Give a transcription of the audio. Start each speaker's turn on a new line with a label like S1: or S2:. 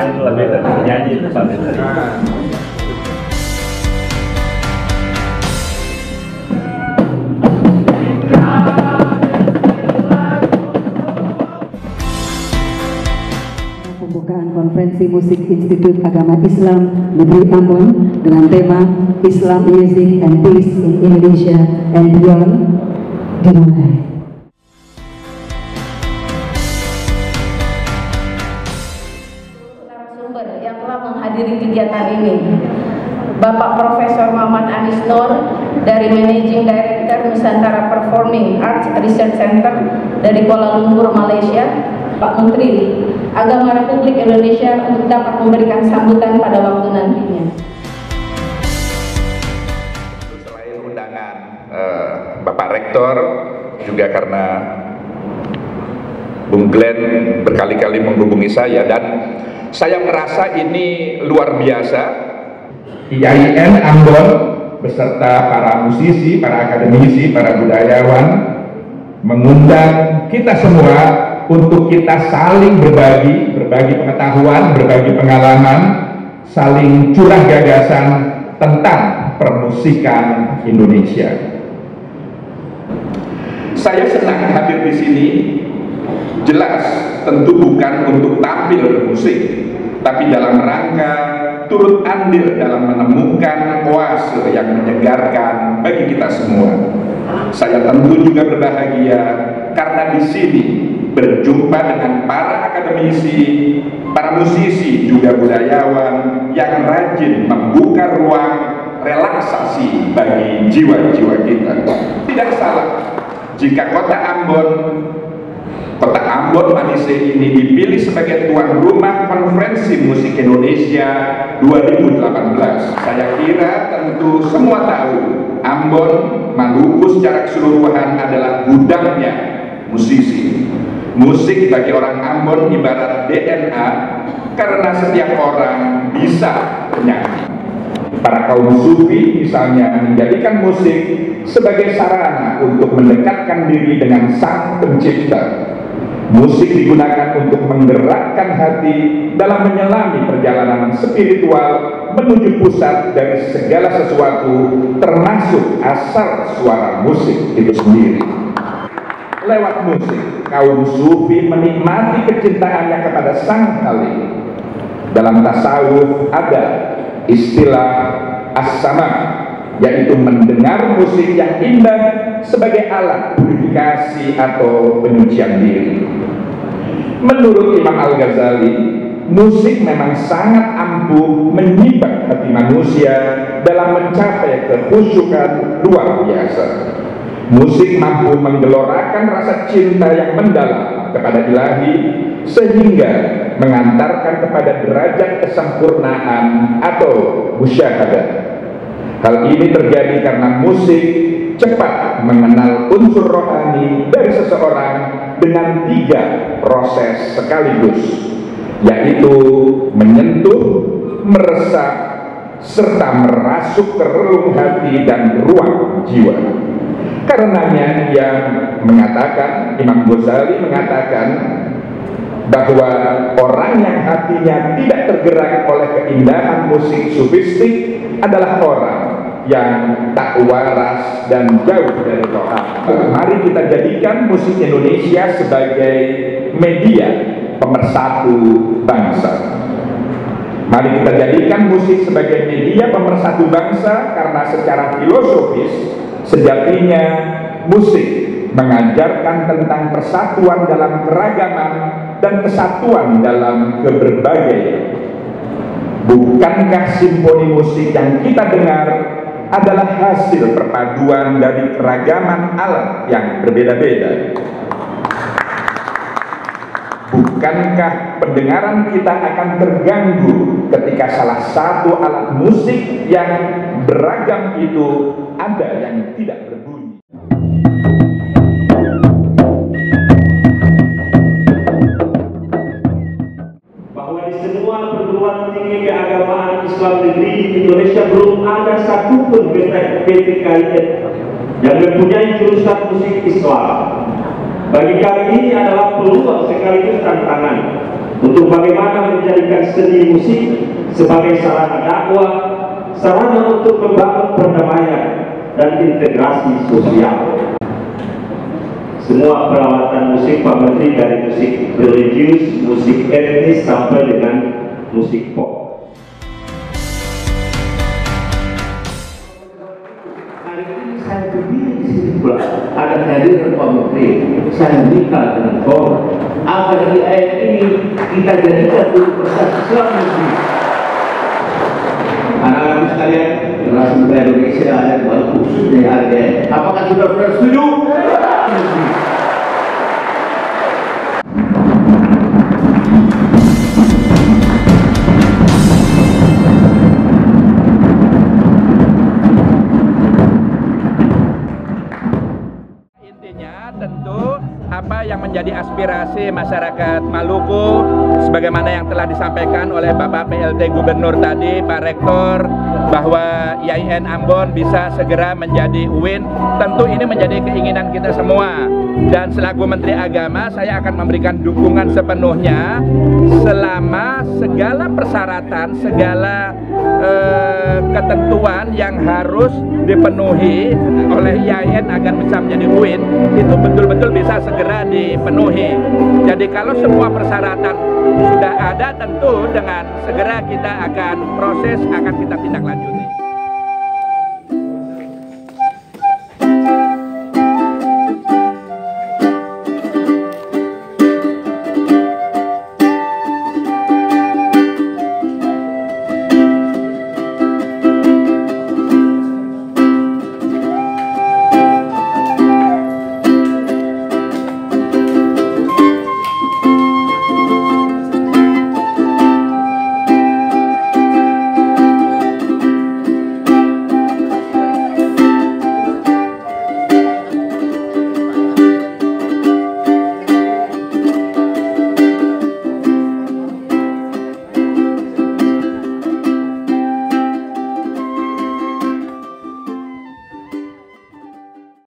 S1: itu lebih dari nyanyi itu sampai dari.
S2: Pembukaan konferensi musik Institut Agama Islam Negeri Ambon dengan tema Islam Music and Peace in Indonesia and Beyond dimulai.
S3: Narasumber yang telah menghadiri kegiatan ini, Bapak Profesor Muhammad Anis Nur dari Managing Director Nusantara Performing Arts Research Center dari Kuala Lumpur, Malaysia, Pak Menteri Agama Republik Indonesia untuk dapat memberikan sambutan pada waktu nantinya.
S4: Selain undangan Bapak Rektor, juga karena Bung Glenn berkali-kali menghubungi saya dan saya merasa ini luar biasa. IAIN Ambon beserta para musisi, para akademisi, para budayawan mengundang kita semua untuk kita saling berbagi pengetahuan, berbagi pengalaman, saling curah gagasan tentang permusikan Indonesia. Saya senang hadir di sini. Jelas, tentu bukan untuk tampil bermusik, tapi dalam rangka turut andil dalam menemukan oase yang menyegarkan bagi kita semua. Saya tentu juga berbahagia karena di sini berjumpa dengan para akademisi, para musisi, juga budayawan yang rajin membuka ruang relaksasi bagi jiwa-jiwa kita. Tidak salah jika Kota Ambon Manise ini dipilih sebagai tuan rumah Konferensi Musik Indonesia 2018. Saya kira tentu semua tahu Ambon, Maluku secara keseluruhan adalah gudangnya musisi. Musik bagi orang Ambon ibarat DNA karena setiap orang bisa bernyanyi. Para kaum sufi misalnya menjadikan musik sebagai sarana untuk mendekatkan diri dengan Sang Pencipta. Musik digunakan untuk menggerakkan hati dalam menyelami perjalanan spiritual menuju pusat dari segala sesuatu, termasuk asal suara musik itu sendiri. Lewat musik, kaum sufi menikmati kecintaannya kepada Sang Khalik. Dalam tasawuf ada istilah as-sama, yaitu mendengar musik yang indah sebagai alat purifikasi atau penyucian diri. Menurut Imam Al-Ghazali, musik memang sangat ampuh menyibak hati manusia dalam mencapai kekhusyukan luar biasa. Musik mampu menggelorakan rasa cinta yang mendalam kepada Ilahi sehingga mengantarkan kepada derajat kesempurnaan atau musyahadah. Hal ini terjadi karena musik cepat mengenal unsur rohani dari seseorang dengan 3 proses sekaligus, yaitu menyentuh, meresap, serta merasuk ke relung hati dan ruang jiwa. Karenanya ia mengatakan, Imam Ghazali mengatakan bahwa orang yang hatinya tidak tergerak oleh keindahan musik sufistik adalah orang yang tak waras dan jauh dari rohani. Mari kita jadikan musik Indonesia sebagai media pemersatu bangsa. Mari kita jadikan musik sebagai media pemersatu bangsa karena secara filosofis sejatinya musik mengajarkan tentang persatuan dalam keragaman dan kesatuan dalam keberbagaian. Bukankah simfoni musik yang kita dengar adalah hasil perpaduan dari keragaman alat yang berbeda-beda? Bukankah pendengaran kita akan terganggu ketika salah satu alat musik yang beragam itu ada yang tidak berbunyi?
S1: Bahwa di semua perguruan tinggi keagamaan Islam negeri di Indonesia belum ada satupun PTKIN yang mempunyai jurusan musik Islam. Bagi kami ini adalah peluang sekaligus tantangan untuk bagaimana menjadikan seni musik sebagai sarana dakwah, sarana untuk membangun perdamaian dan integrasi sosial. Semua perawatan musik Pak Menteri, dari musik religius, musik etnis sampai dengan musik pop.
S5: Hari ini saya berdiri di sini pula ada kehadiran Pak Menteri. Saya minta dengan Kor agar di ayat ini kita jadikan Universitas Islam Negeri. Anak-anak sekalian, generasi muda Indonesia dan khususnya ada. Apakah sudah setuju?
S4: Intinya tentu apa yang menjadi aspirasi masyarakat Maluku sebagaimana yang telah disampaikan oleh Bapak PLT Gubernur tadi, Pak Rektor, bahwa IAIN Ambon bisa segera menjadi UIN. Tentu ini menjadi keinginan kita semua, dan selaku Menteri Agama saya akan memberikan dukungan sepenuhnya selama segala persyaratan, segala ketentuan yang harus dipenuhi oleh IAIN agar bisa menjadi UIN itu betul-betul bisa segera dipenuhi. Jadi kalau semua persyaratan sudah ada, tentu dengan segera kita akan proses, akan kita tindak lanjuti.